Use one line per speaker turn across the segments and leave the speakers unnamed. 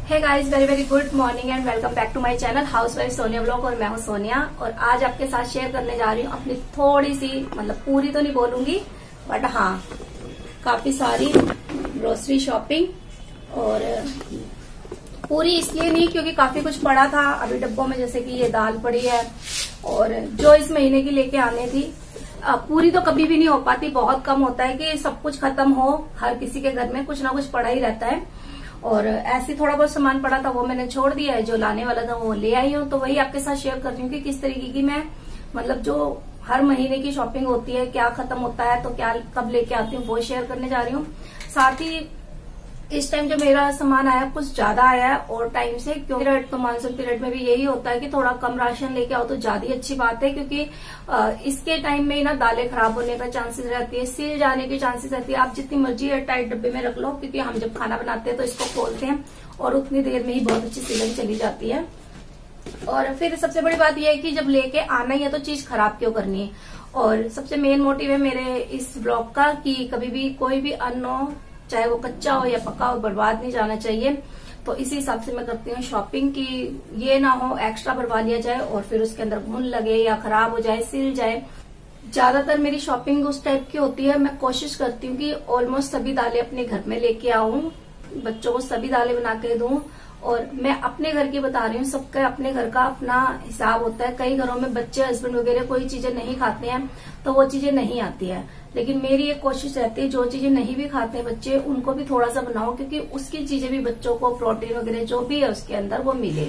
Hey guys, very very good morning and welcome back to my channel housewife Sonia vlog. और मैं हूं सोनिया और आज आपके साथ शेयर करने जा रही हूं अपनी थोड़ी सी, मतलब पूरी तो नहीं बोलूंगी बट हाँ काफी सारी ग्रोसरी शॉपिंग। और पूरी इसलिए नहीं क्योंकि काफी कुछ पड़ा था अभी डब्बों में, जैसे कि ये दाल पड़ी है और जो इस महीने की लेके आने थी। पूरी तो कभी भी नहीं हो पाती, बहुत कम होता है कि सब कुछ खत्म हो। हर किसी के घर में कुछ ना कुछ पड़ा ही रहता है और ऐसे थोड़ा बहुत सामान पड़ा था वो मैंने छोड़ दिया है, जो लाने वाला था वो ले आई हूँ। तो वही आपके साथ शेयर कर रही हूँ कि किस तरीके की मैं, मतलब जो हर महीने की शॉपिंग होती है, क्या खत्म होता है तो क्या कब लेके आती हूँ वो शेयर करने जा रही हूँ। साथ ही इस टाइम जो मेरा सामान आया कुछ ज्यादा आया है और टाइम से, क्योंकि तो मानसून पीरियड में भी यही होता है कि थोड़ा कम राशन लेके आओ तो ज्यादा ही अच्छी बात है, क्योंकि इसके टाइम में ही ना दालें खराब होने का चांसेस रहती है, सिल जाने की चांसेस रहती है। आप जितनी मर्जी एयर टाइट डब्बे में रख लो, क्योंकि हम जब खाना बनाते हैं तो इसको खोलते हैं और उतनी देर में ही बहुत अच्छी सिलन चली जाती है। और फिर सबसे बड़ी बात यह है कि जब लेके आना ही है तो चीज खराब क्यों करनी है। और सबसे मेन मोटिव है मेरे इस ब्लॉग का कि कभी भी कोई भी अन्न हो, चाहे वो कच्चा हो या पका हो, बर्बाद नहीं जाना चाहिए। तो इसी हिसाब से मैं करती हूँ शॉपिंग की ये ना हो एक्स्ट्रा भरवा लिया जाए और फिर उसके अंदर घुन लगे या खराब हो जाए, सिल जाए। ज्यादातर मेरी शॉपिंग उस टाइप की होती है। मैं कोशिश करती हूँ कि ऑलमोस्ट सभी दालें अपने घर में लेके आऊं, बच्चों को सभी दालें बना के दूं। और मैं अपने घर की बता रही हूँ, सबका अपने घर का अपना हिसाब होता है। कई घरों में बच्चे, हस्बैंड वगैरह कोई चीजें नहीं खाते हैं तो वो चीजें नहीं आती है, लेकिन मेरी एक कोशिश रहती है जो चीजें नहीं भी खाते हैं बच्चे उनको भी थोड़ा सा बनाओ, क्योंकि उसकी चीजें भी बच्चों को प्रोटीन वगैरह जो भी है उसके अंदर वो मिले।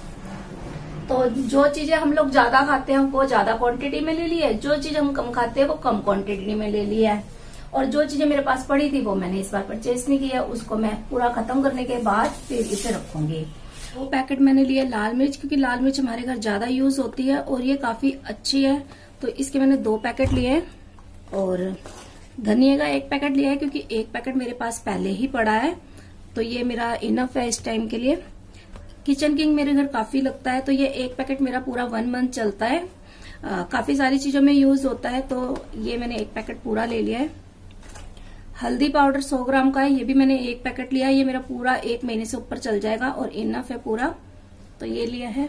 तो जो चीजें हम लोग ज्यादा खाते हैं वो ज्यादा क्वांटिटी में ले ली है, जो चीज हम कम खाते हैं वो कम क्वांटिटी में ले लिया है। और जो चीजें मेरे पास पड़ी थी वो मैंने इस बार परचेज नहीं किया, उसको मैं पूरा खत्म करने के बाद फिर इसे रखूंगी। वो पैकेट मैंने लिया लाल मिर्च, क्योंकि लाल मिर्च हमारे घर ज्यादा यूज होती है और ये काफी अच्छी है, तो इसके मैंने 2 पैकेट लिए। और धनिया का 1 पैकेट लिया है क्योंकि 1 पैकेट मेरे पास पहले ही पड़ा है, तो ये मेरा इनफ है इस टाइम के लिए। किचन किंग मेरे घर काफी लगता है, तो ये 1 पैकेट मेरा पूरा 1 मंथ चलता है। काफी सारी चीजों में यूज होता है, तो ये मैंने 1 पैकेट पूरा ले लिया है। हल्दी पाउडर 100 ग्राम का है, ये भी मैंने 1 पैकेट लिया है। ये मेरा पूरा 1 महीने से ऊपर चल जाएगा और इनफ है पूरा, तो ये लिया है।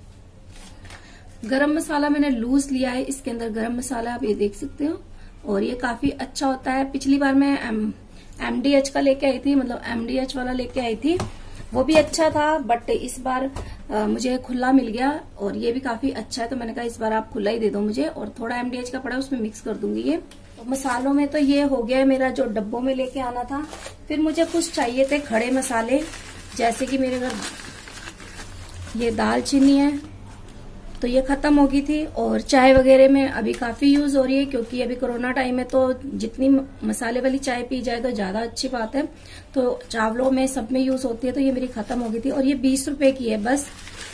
गरम मसाला मैंने लूज लिया है, इसके अंदर गरम मसाला आप ये देख सकते हो और ये काफी अच्छा होता है। पिछली बार मैं MDH का लेके आई थी, मतलब MDH वाला लेके आई थी, वो भी अच्छा था, बट इस बार मुझे खुला मिल गया और ये भी काफी अच्छा है, तो मैंने कहा इस बार आप खुला ही दे दो मुझे। और थोड़ा MDH का पड़ा उसमें मिक्स कर दूंगी ये। तो मसालों में तो ये हो गया मेरा जो डब्बों में लेके आना था। फिर मुझे कुछ चाहिए थे खड़े मसाले, जैसे कि मेरे घर ये दालचीनी है तो ये खत्म हो गई थी, और चाय वगैरह में अभी काफी यूज हो रही है क्योंकि अभी कोरोना टाइम है, तो जितनी मसाले वाली चाय पी जाए तो ज्यादा अच्छी बात है। तो चावलों में सब में यूज होती है, तो ये मेरी खत्म हो गई थी और ये 20 रुपए की है बस।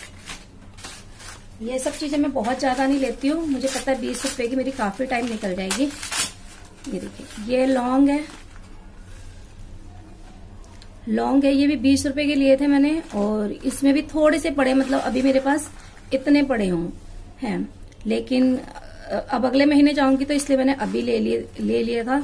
ये सब चीजें मैं बहुत ज्यादा नहीं लेती हूँ, मुझे पता है 20 रुपए की मेरी काफी टाइम निकल जाएगी। ये देखिए ये लौंग है, लौंग है, ये भी 20 रुपए के लिए थे मैंने, और इसमें भी थोड़े से पड़े, मतलब अभी मेरे पास इतने पड़े हों हैं, लेकिन अब अगले महीने जाऊंगी तो इसलिए मैंने अभी ले लिया था।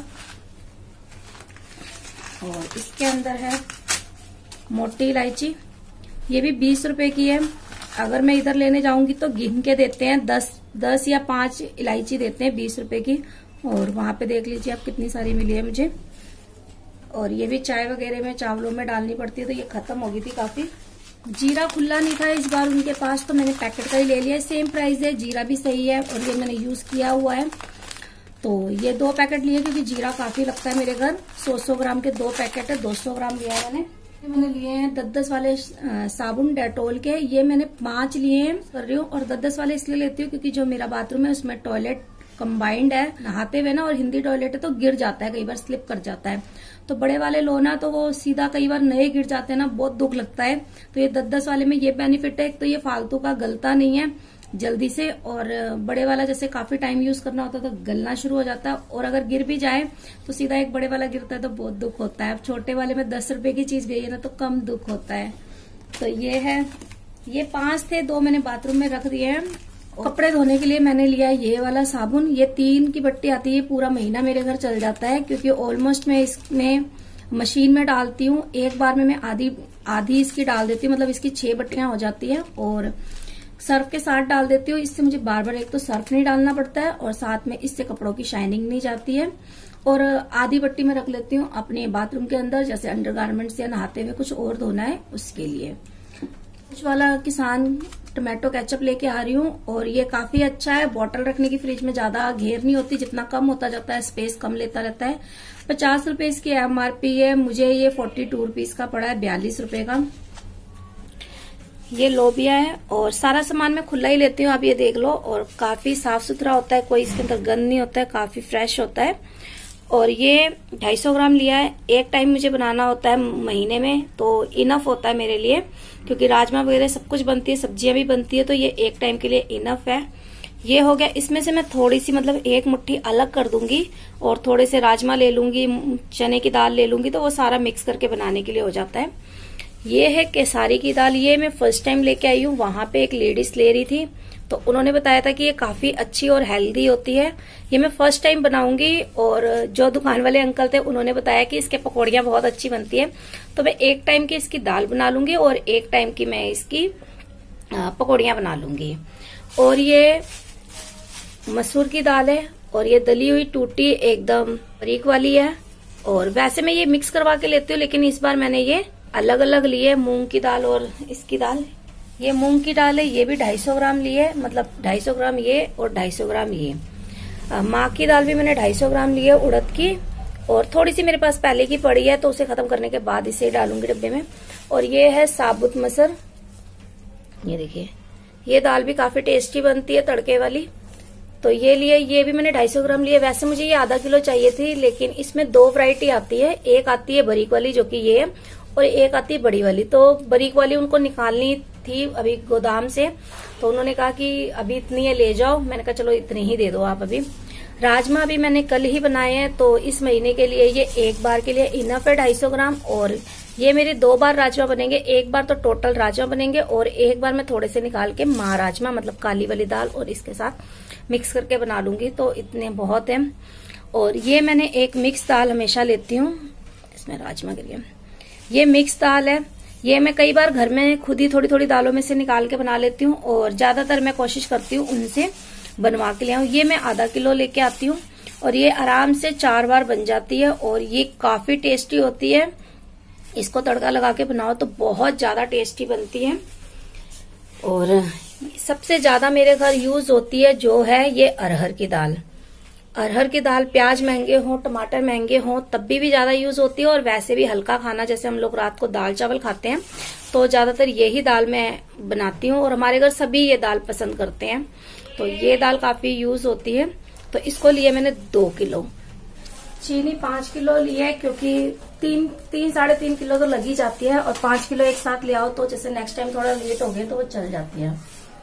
और इसके अंदर है मोटी इलायची, ये भी 20 रुपए की है। अगर मैं इधर लेने जाऊंगी तो गिन के देते हैं, 10 या 5 इलायची देते हैं 20 रुपए की, और वहां पे देख लीजिए आप कितनी सारी मिली है मुझे। और ये भी चाय वगैरह में चावलों में डालनी पड़ती है, तो ये खत्म हो गई थी काफी। जीरा खुला नहीं था इस बार उनके पास, तो मैंने पैकेट का ही ले लिया। सेम प्राइस है, जीरा भी सही है और ये मैंने यूज किया हुआ है, तो ये 2 पैकेट लिए क्योंकि जीरा काफी लगता है मेरे घर। 100 ग्राम के 2 पैकेट है, 200 ग्राम लिया है मैंने लिए हैं 10-10 वाले साबुन डेटोल के, ये मैंने 5 लिए हैं कर रही हूँ। और 10-10 वाले इसलिए लेती हूँ क्योंकि जो मेरा बाथरूम है उसमें टॉयलेट कंबाइंड है, नहाते हुए ना, और हिंदी टॉयलेट है तो गिर जाता है, कई बार स्लिप कर जाता है। तो बड़े वाले लो ना तो वो सीधा कई बार नए गिर जाते हैं ना, बहुत दुख लगता है। तो ये 10-10 वाले में ये बेनिफिट है, एक तो ये फालतू का गलता नहीं है जल्दी से, और बड़े वाला जैसे काफी टाइम यूज करना होता है तो गलना शुरू हो जाता है, और अगर गिर भी जाए तो सीधा एक बड़े वाला गिरता है तो बहुत दुख होता है। अब छोटे वाले में 10 रुपए की चीज गई है ना तो कम दुख होता है। तो ये है, ये 5 थे, 2 मैंने बाथरूम में रख दिए हैं। कपड़े धोने के लिए मैंने लिया ये वाला साबुन, ये 3 की बट्टी आती है, पूरा महीना मेरे घर चल जाता है, क्योंकि ऑलमोस्ट मैं इसमें मशीन में डालती हूँ। एक बार में मैं आधी इसकी डाल देती हूँ, मतलब इसकी 6 बट्टियां हो जाती है, और सर्फ के साथ डाल देती हूँ। इससे मुझे बार बार एक तो सर्फ नहीं डालना पड़ता है, और साथ में इससे कपड़ों की शाइनिंग नहीं जाती है। और आधी बट्टी में रख लेती हूँ अपने बाथरूम के अंदर, जैसे अंडरगारमेंट्स या नहाते हुए कुछ और धोना है उसके लिए। कुछ वाला किसान टोमेटो केचप लेके आ रही हूँ, और ये काफी अच्छा है। बॉटल रखने की फ्रिज में ज्यादा घेर नहीं होती, जितना कम होता जाता है स्पेस कम लेता रहता है। 50 रुपए इसकी MRP है, मुझे ये 42 रुपीज का पड़ा है, 42 रुपए का। ये लोबिया है, और सारा सामान मैं खुला ही लेती हूँ, आप ये देख लो। और काफी साफ सुथरा होता है, कोई इसके अंदर गंद नहीं होता है, काफी फ्रेश होता है। और ये 250 ग्राम लिया है। एक टाइम मुझे बनाना होता है महीने में, तो इनफ होता है मेरे लिए, क्योंकि राजमा वगैरह सब कुछ बनती है, सब्जियां भी बनती है, तो ये एक टाइम के लिए इनफ है। ये हो गया। इसमें से मैं थोड़ी सी मतलब 1 मुट्ठी अलग कर दूंगी, और थोड़े से राजमा ले लूंगी, चने की दाल ले लूंगी, तो वो सारा मिक्स करके बनाने के लिए हो जाता है। ये है केसारी की दाल। ये मैं फर्स्ट टाइम लेके आई हूँ, वहां पे एक लेडीज ले रही थी, तो उन्होंने बताया था कि ये काफी अच्छी और हेल्दी होती है। ये मैं फर्स्ट टाइम बनाऊंगी, और जो दुकान वाले अंकल थे उन्होंने बताया कि इसके पकौड़ियां बहुत अच्छी बनती है, तो मैं एक टाइम की इसकी दाल बना लूंगी और एक टाइम की मैं इसकी पकौड़ियां बना लूंगी। और ये मसूर की दाल है, और ये दली हुई टूटी एकदम बारीक वाली है। और वैसे मैं ये मिक्स करवा के लेती हूँ, लेकिन इस बार मैंने ये अलग अलग ली है, मूंग की दाल और इसकी दाल। ये मूंग की दाल है, ये भी 250 ग्राम ली है, मतलब 250 ग्राम ये और 250 ग्राम ये। माँ की दाल भी मैंने 250 ग्राम ली है उड़द की, और थोड़ी सी मेरे पास पहले की पड़ी है, तो उसे खत्म करने के बाद इसे डालूंगी डब्बे में। और ये है साबुत मसर, ये देखिए, ये दाल भी काफी टेस्टी बनती है तड़के वाली, तो ये लिए। ये भी मैंने 250 ग्राम लिए। वैसे मुझे ये आधा किलो चाहिए थी, लेकिन इसमें 2 वैरायटी आती है। एक आती है बारीक वाली, जो कि ये है, और एक आती है बड़ी वाली। तो बारीक वाली उनको निकालनी थी अभी गोदाम से, तो उन्होंने कहा कि अभी इतनी है ले जाओ। मैंने कहा चलो इतनी ही दे दो आप अभी। राजमा भी मैंने कल ही बनाए हैं, तो इस महीने के लिए ये एक बार के लिए इनफ है 250 ग्राम। और ये मेरे 2 बार राजमा बनेंगे, एक बार तो टोटल राजमा बनेंगे, और एक बार मैं थोड़े से निकाल के माँ राजमा, मतलब काली वाली दाल, और इसके साथ मिक्स करके बना लूंगी, तो इतने बहुत है। और ये मैंने एक मिक्स दाल हमेशा लेती हूँ, इसमें राजमा गिर गया। ये मिक्स दाल है, ये मैं कई बार घर में खुद ही थोड़ी थोड़ी दालों में से निकाल के बना लेती हूँ, और ज्यादातर मैं कोशिश करती हूँ उनसे बनवा के ले आऊं। ये मैं आधा किलो लेके आती हूँ, और ये आराम से 4 बार बन जाती है, और ये काफी टेस्टी होती है। इसको तड़का लगा के बनाओ तो बहुत ज्यादा टेस्टी बनती है। और सबसे ज्यादा मेरे घर यूज होती है जो है ये अरहर की दाल। अरहर की दाल, प्याज महंगे हो, टमाटर महंगे हो, तब भी ज्यादा यूज होती है। और वैसे भी हल्का खाना, जैसे हम लोग रात को दाल चावल खाते हैं, तो ज्यादातर यही दाल मैं बनाती हूँ, और हमारे घर सभी ये दाल पसंद करते हैं, तो ये दाल काफी यूज होती है। तो इसको लिए मैंने 2 किलो। चीनी 5 किलो ली है, क्योंकि 3-3.5 किलो तो लगी जाती है, और 5 किलो एक साथ ले आओ तो जैसे नेक्स्ट टाइम थोड़ा लेट हो गया तो वो चल जाती है।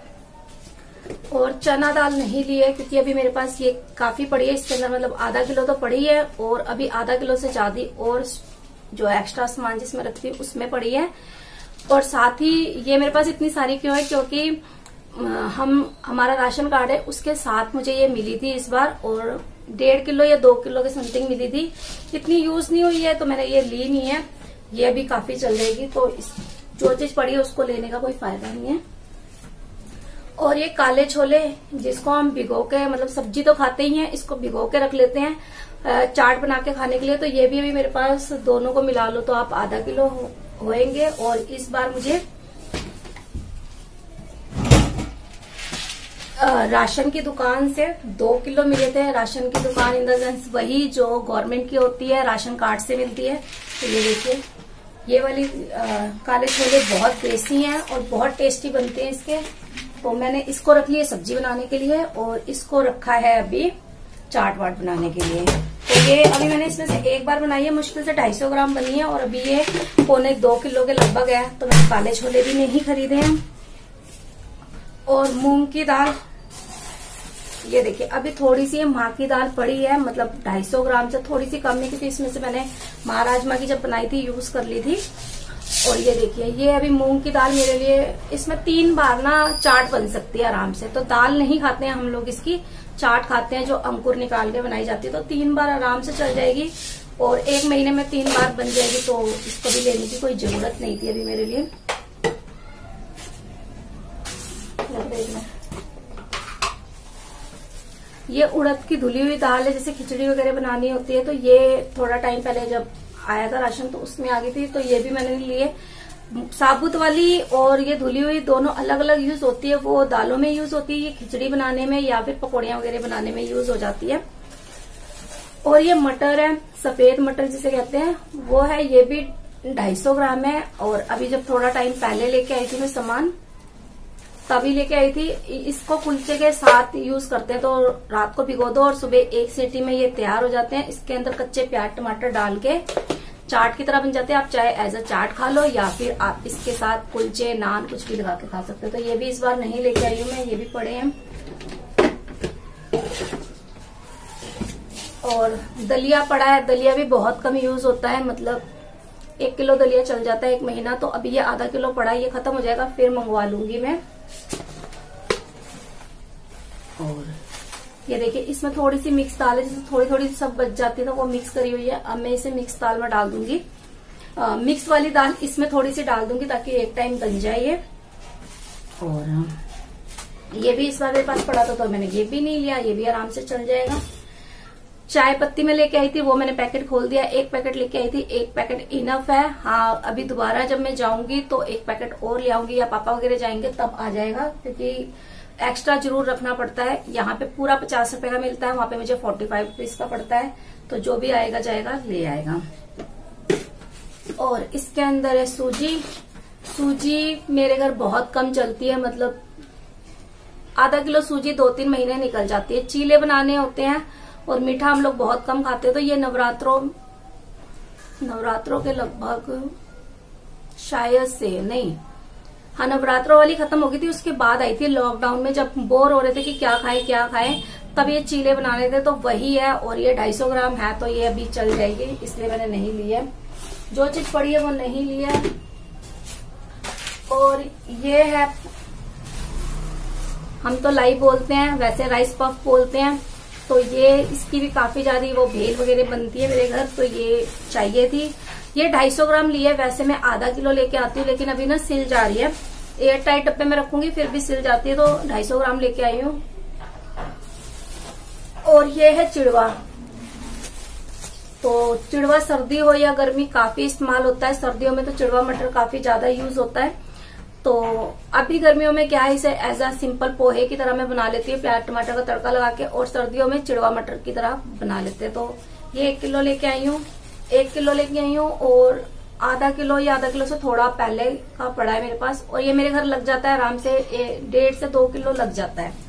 और चना दाल नहीं ली है, क्योंकि अभी मेरे पास ये काफी पड़ी है, इसके अंदर मतलब आधा किलो तो पड़ी है, और अभी आधा किलो से ज्यादा और जो एक्स्ट्रा सामान जिसमें रखती हूँ उसमें पड़ी है। और साथ ही ये मेरे पास इतनी सारी क्यों है, क्योंकि हमारा राशन कार्ड है, उसके साथ मुझे ये मिली थी इस बार, और 1.5 किलो या 2 किलो के समथिंग मिली थी। इतनी यूज नहीं हुई है, तो मैंने ये ली नहीं है। ये अभी काफी चल जाएगी, तो जो चीज पड़ी है उसको लेने का कोई फायदा नहीं है। और ये काले छोले, जिसको हम भिगो के, मतलब सब्जी तो खाते ही हैं, इसको भिगो के रख लेते हैं चाट बना के खाने के लिए, तो ये भी अभी मेरे पास, दोनों को मिला लो तो आप आधा किलो होएंगे। और इस बार मुझे राशन की दुकान से 2 किलो मिले थे। राशन की दुकान इन द सेंस वही जो गवर्नमेंट की होती है, राशन कार्ड से मिलती है। तो ये देखिए, ये वाली काले छोले बहुत देसी हैं और बहुत टेस्टी बनते हैं इसके। तो मैंने इसको रख लिया सब्जी बनाने के लिए, और इसको रखा है अभी चाट वाट बनाने के लिए। तो ये अभी मैंने इसमें से एक बार बनाई है, मुश्किल से 250 ग्राम बनी है, और अभी ये 2 किलो के लगभग है। तो मैंने काले छोले भी नहीं खरीदे हैं। और मूंग की दाल, ये देखिए, अभी थोड़ी सी माँ की दाल पड़ी है, मतलब 250 ग्राम से थोड़ी सी कम है, क्योंकि इसमें से मैंने माँ राजमा की जब बनाई थी यूज कर ली थी। और ये देखिए, ये अभी मूंग की दाल मेरे लिए, इसमें 3 बार ना चाट बन सकती है आराम से। तो दाल नहीं खाते हैं हम लोग, इसकी चाट खाते हैं जो अंकुर निकाल के बनाई जाती है, तो 3 बार आराम से चल जाएगी। और 1 महीने में 3 बार बन जाएगी, तो इसको भी लेने की कोई जरूरत नहीं थी अभी मेरे लिए। ये उड़द की धुली हुई दाल है, जैसे खिचड़ी वगैरह बनानी होती है, तो ये थोड़ा टाइम पहले जब आया था राशन तो उसमें आ गई थी, तो ये भी मैंने लिए। साबुत वाली और ये धुली हुई दोनों अलग अलग यूज होती है। वो दालों में यूज होती है, ये खिचड़ी बनाने में या फिर पकौड़ियां वगैरह बनाने में यूज हो जाती है। और ये मटर है, सफेद मटर जिसे कहते हैं, वो है, ये भी 250 ग्राम है। और अभी जब थोड़ा टाइम पहले लेके आई थी मैं सामान, तभी लेके आई थी। इसको कुलचे के साथ यूज करते हैं, तो रात को भिगो दो और सुबह 1 सीटी में ये तैयार हो जाते हैं। इसके अंदर कच्चे प्याज टमाटर डाल के चाट की तरह बन जाते हैं। आप चाहे एज अ चाट खा लो या फिर आप इसके साथ कुलचे नान कुछ भी लगा के खा सकते हो। तो ये भी इस बार नहीं लेके आई हूँ मैं, ये भी पड़े हैं। और दलिया पड़ा है, दलिया भी बहुत कम यूज होता है, मतलब 1 किलो दलिया चल जाता है 1 महीना। तो अभी ये आधा किलो पड़ा है, ये खत्म हो जाएगा फिर मंगवा लूंगी मैं। और ये देखिए इसमें थोड़ी सी मिक्स दाल है, जैसे थोड़ी थोड़ी सब बच जाती है तो वो मिक्स करी हुई है। अब मैं इसे मिक्स दाल में डाल दूंगी। मिक्स वाली दाल इसमें थोड़ी सी डाल दूंगी ताकि एक टाइम बन जाए ये। और ये भी इस बार मेरे पास पड़ा था तो मैंने ये भी नहीं लिया, ये भी आराम से चल जाएगा। चाय पत्ती में लेके आई थी, वो मैंने पैकेट खोल दिया। 1 पैकेट लेके आई थी, 1 पैकेट इनफ है। हाँ, अभी दोबारा जब मैं जाऊंगी तो 1 पैकेट और ले आऊंगी, या पापा वगैरह जाएंगे तब आ जाएगा, क्योंकि एक्स्ट्रा जरूर रखना पड़ता है। यहाँ पे पूरा 50 रुपए का मिलता है, वहां पे मुझे 45 रुपीज का पड़ता है। तो जो भी आएगा जाएगा ले आएगा। और इसके अंदर है सूजी। सूजी मेरे घर बहुत कम चलती है, मतलब आधा किलो सूजी 2-3 महीने निकल जाती है। चीले बनाने होते हैं और मीठा हम लोग बहुत कम खाते हैं, तो ये नवरात्रों के लगभग शायद से नहीं, हाँ नवरात्रों वाली खत्म हो गई थी, उसके बाद आई थी लॉकडाउन में, जब बोर हो रहे थे कि क्या खाएं, तब ये चीले बना रहे थे। तो वही है, और ये 250 ग्राम है, तो ये अभी चल जाएगी, इसलिए मैंने नहीं लिया। जो चीज पड़ी है वो नहीं लिया। और ये है, हम तो लाई बोलते हैं, वैसे राइस पफ बोलते हैं। तो ये इसकी भी काफी ज्यादा वो भेल वगैरह बनती है मेरे घर, तो ये चाहिए थी। ये 250 ग्राम लिए, वैसे मैं आधा किलो लेके आती हूँ, लेकिन अभी ना सिल जा रही है। एयर टाइट डब्बे में रखूंगी फिर भी सिल जाती है, तो 250 ग्राम लेके आई हूँ। और ये है चिड़वा। तो चिड़वा सर्दी हो या गर्मी काफी इस्तेमाल होता है। सर्दियों में तो चिड़वा मटर काफी ज्यादा यूज होता है। तो अभी गर्मियों में क्या है, इसे एज अ सिंपल पोहे की तरह मैं बना लेती हूँ, प्याज टमाटर का तड़का लगा के। और सर्दियों में चिड़वा मटर की तरह बना लेते हैं। तो ये 1 किलो लेके आई हूँ, 1 किलो लेके आई हूँ। और आधा किलो या आधा किलो से थोड़ा पहले का पड़ा है मेरे पास। और ये मेरे घर लग जाता है आराम से 1.5 से 2 किलो लग जाता है।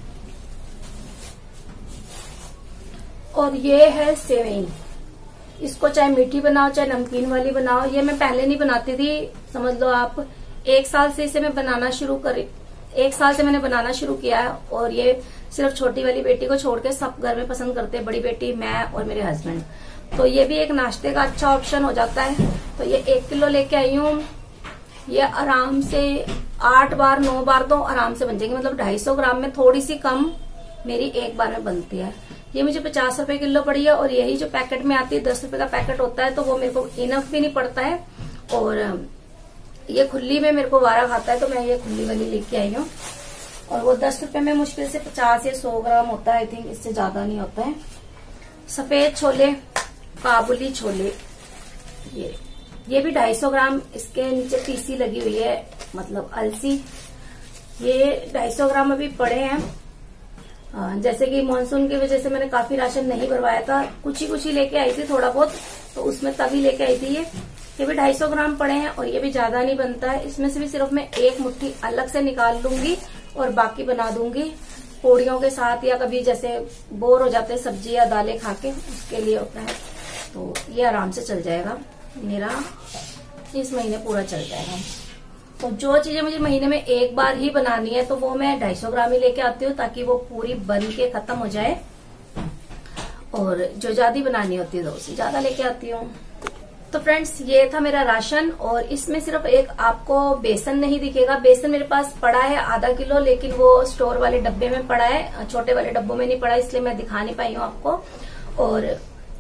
और ये है सेवई। इसको चाहे मीठी बनाओ चाहे नमकीन वाली बनाओ। ये मैं पहले नहीं बनाती थी, समझ लो आप 1 साल से इसे मैं बनाना शुरू करी। 1 साल से मैंने बनाना शुरू किया है। और ये सिर्फ छोटी वाली बेटी को छोड़ के सब घर में पसंद करते हैं, बड़ी बेटी, मैं और मेरे हस्बैंड। तो ये भी एक नाश्ते का अच्छा ऑप्शन हो जाता है। तो ये 1 किलो लेके आई हूँ। ये आराम से 8 बार 9 बार तो आराम से बन जाएंगे, मतलब 250 ग्राम में थोड़ी सी कम मेरी 1 बार में बनती है। ये मुझे 50 रुपए किलो पड़ी है। और यही जो पैकेट में आती है 10 रुपए का पैकेट होता है, तो वो मेरे को इनफ भी नहीं पड़ता है। और ये खुली में मेरे को वारा खाता है, तो मैं ये खुली वाली लेके आई हूँ। और वो 10 रुपए में मुश्किल से 50 या 100 ग्राम होता है, आई थिंक, इससे ज्यादा नहीं होता है। सफेद छोले, काबुली छोले, ये भी 250 ग्राम। इसके नीचे तीसी लगी हुई है, मतलब अलसी। ये 250 ग्राम अभी पड़े हैं। जैसे कि मानसून की वजह से मैंने काफी राशन नहीं भरवाया था, कुछ ही लेके आई थी थोड़ा बहुत, तो उसमें तभी लेके आई थी। ये भी 250 ग्राम पड़े हैं। और ये भी ज्यादा नहीं बनता है, इसमें से भी सिर्फ मैं 1 मुट्ठी अलग से निकाल लूंगी और बाकी बना दूंगी पूड़ियों के साथ, या कभी जैसे बोर हो जाते हैं सब्जी या दालें खा के, उसके लिए होता है। तो ये आराम से चल जाएगा मेरा, इस महीने पूरा चल जाएगा। तो जो चीजें मुझे महीने में 1 बार ही बनानी है, तो वो मैं 250 ग्राम ही लेके आती हूँ, ताकि वो पूरी बन के खत्म हो जाए। और जो ज्यादा बनानी होती है तो उससे ज्यादा लेके आती हूँ। तो फ्रेंड्स, ये था मेरा राशन। और इसमें सिर्फ एक आपको बेसन नहीं दिखेगा। बेसन मेरे पास पड़ा है आधा किलो, लेकिन वो स्टोर वाले डब्बे में पड़ा है, छोटे वाले डब्बों में नहीं पड़ा, इसलिए मैं दिखा नहीं पाई हूँ आपको। और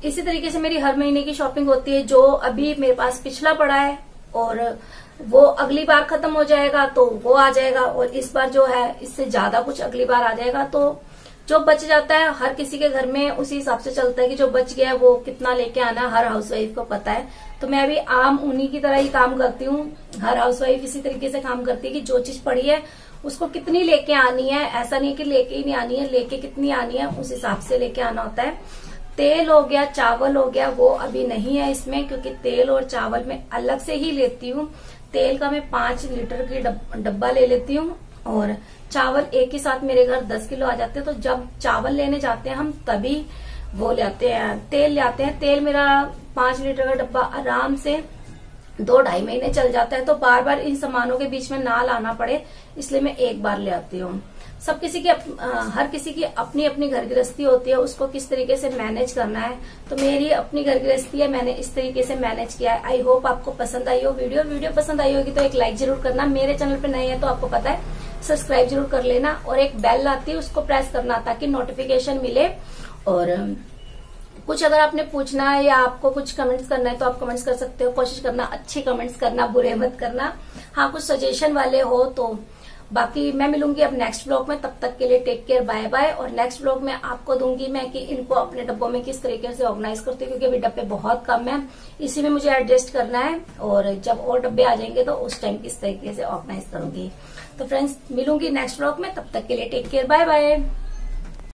इसी तरीके से मेरी हर महीने की शॉपिंग होती है। जो अभी मेरे पास पिछला पड़ा है और वो अगली बार खत्म हो जाएगा तो वो आ जाएगा, और इस बार जो है इससे ज्यादा कुछ अगली बार आ जाएगा। तो जो बच जाता है हर किसी के घर में उसी हिसाब से चलता है कि जो बच गया है वो कितना लेके आना है, हर हाउसवाइफ को पता है। तो मैं अभी आम उन्हीं की तरह ही काम करती हूँ। हर हाउसवाइफ इसी तरीके से काम करती है कि जो चीज पड़ी है उसको कितनी लेके आनी है। ऐसा नहीं कि लेके ही नहीं आनी है, लेके कितनी आनी है उस हिसाब से लेके आना होता है। तेल हो गया, चावल हो गया, वो अभी नहीं है इसमें, क्योंकि तेल और चावल मैं अलग से ही लेती हूँ। तेल का मैं 5 लीटर की डब्बा ले लेती हूँ, और चावल एक ही साथ मेरे घर 10 किलो आ जाते हैं। तो जब चावल लेने जाते हैं हम तभी वो ले आते हैं, तेल ले आते हैं। तेल मेरा 5 लीटर का डब्बा आराम से 2-2.5 महीने चल जाता है। तो बार बार इन सामानों के बीच में ना लाना पड़े, इसलिए मैं एक बार ले आती हूँ। सब किसी की हर किसी की अपनी अपनी घर गृहस्थी होती है, उसको किस तरीके से मैनेज करना है। तो मेरी अपनी घर गृहस्थी है, मैंने इस तरीके से मैनेज किया है। आई होप आपको पसंद आई हो वीडियो पसंद आई होगी तो एक लाइक जरूर करना। मेरे चैनल पे नए हैं तो आपको पता है सब्सक्राइब जरूर कर लेना, और एक बेल आती है उसको प्रेस करना ताकि नोटिफिकेशन मिले। और कुछ अगर आपने पूछना है या आपको कुछ कमेंट्स करना है तो आप कमेंट्स कर सकते हो। कोशिश करना अच्छे कमेंट्स करना, बुरे मत करना। हाँ, कुछ सजेशन वाले हो तो। बाकी मैं मिलूंगी अब नेक्स्ट ब्लॉग में, तब तक के लिए टेक केयर, बाय बाय। और नेक्स्ट ब्लॉग में आपको दूंगी मैं कि इनको अपने डब्बों में किस तरीके से ऑर्गेनाइज करती हूँ, क्योंकि अभी डब्बे बहुत कम है, इसी में मुझे एडजस्ट करना है। और जब और डब्बे आ जाएंगे तो उस टाइम किस तरीके से ऑर्गेनाइज करूंगी। तो फ्रेंड्स मिलूंगी नेक्स्ट ब्लॉग में, तब तक के लिए टेक केयर, बाय बाय।